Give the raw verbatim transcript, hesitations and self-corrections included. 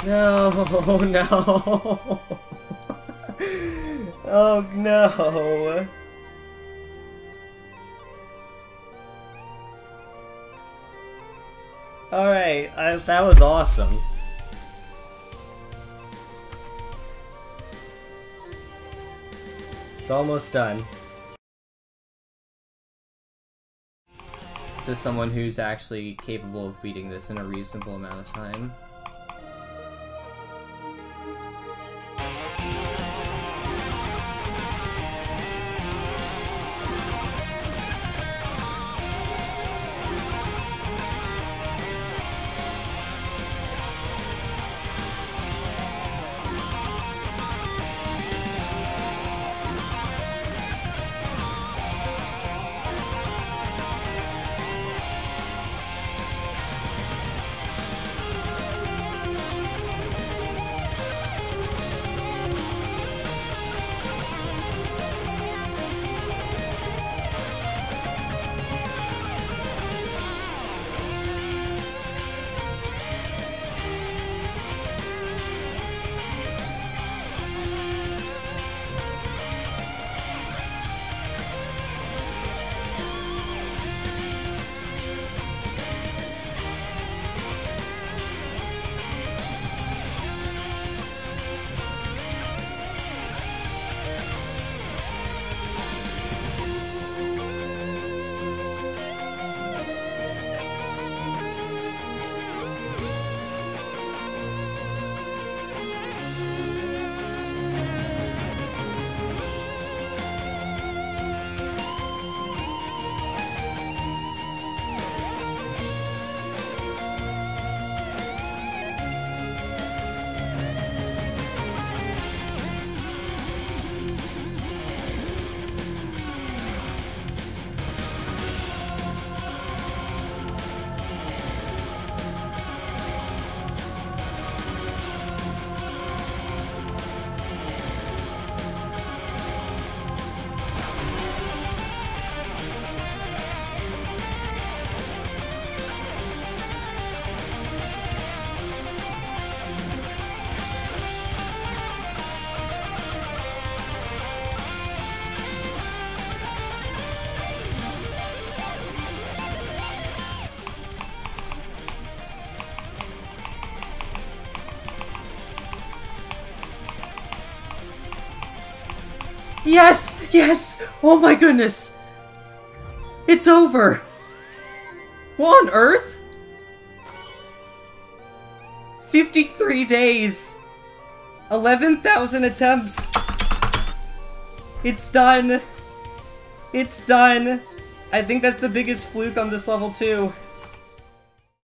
No, no. Oh no. Alright, that was awesome. It's almost done. To someone who's actually capable of beating this in a reasonable amount of time. Yes! Yes! Oh my goodness! It's over! What on earth? fifty-three days! eleven thousand attempts! It's done! It's done! I think that's the biggest fluke on this level too.